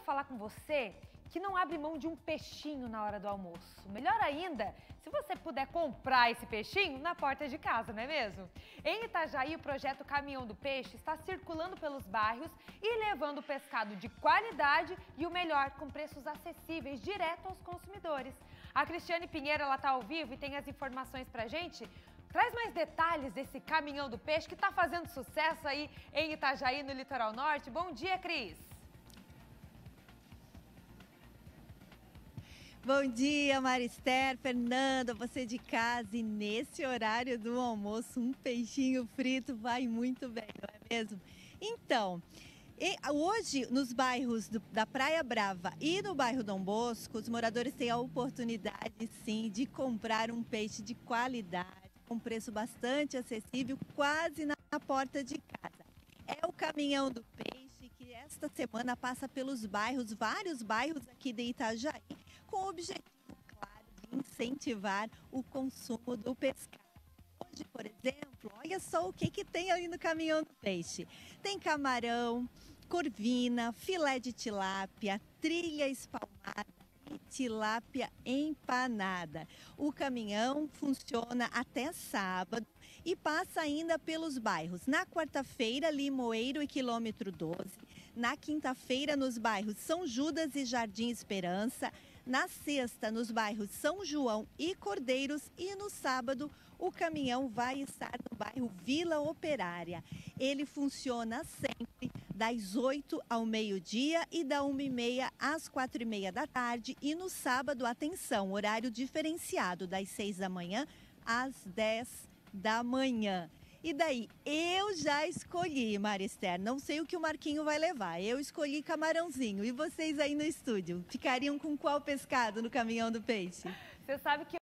falar com você que não abre mão de um peixinho na hora do almoço. Melhor ainda, se você puder comprar esse peixinho na porta de casa, não é mesmo? Em Itajaí, o projeto Caminhão do Peixe está circulando pelos bairros e levando pescado de qualidade e o melhor, com preços acessíveis, direto aos consumidores. A Cristiane Pinheiro, ela está ao vivo e tem as informações pra gente. Traz mais detalhes desse Caminhão do Peixe que está fazendo sucesso aí em Itajaí, no Litoral Norte. Bom dia, Cris! Bom dia, Marister, Fernanda, você de casa, e nesse horário do almoço um peixinho frito vai muito bem, não é mesmo? Então, hoje nos bairros da Praia Brava e no bairro Dom Bosco, os moradores têm a oportunidade sim de comprar um peixe de qualidade, com preço bastante acessível, quase na porta de casa. É o Caminhão do Peixe que esta semana passa pelos bairros, vários bairros aqui de Itajaí, com o objetivo, claro, de incentivar o consumo do pescado. Hoje, por exemplo, olha só o que tem ali no Caminhão do Peixe. Tem camarão, corvina, filé de tilápia, trilha espalmada e tilápia empanada. O caminhão funciona até sábado e passa ainda pelos bairros. Na quarta-feira, Limoeiro e Quilômetro 12. Na quinta-feira, nos bairros São Judas e Jardim Esperança. Na sexta, nos bairros São João e Cordeiros. E no sábado, o caminhão vai estar no bairro Vila Operária. Ele funciona sempre das 8 ao meio-dia e da 1h30 às 4h30 da tarde. E no sábado, atenção, horário diferenciado, das 6 da manhã às 10 da manhã. E daí, eu já escolhi, Marister, não sei o que o Marquinho vai levar. Eu escolhi camarãozinho. E vocês aí no estúdio, ficariam com qual pescado no Caminhão do Peixe? Você sabe que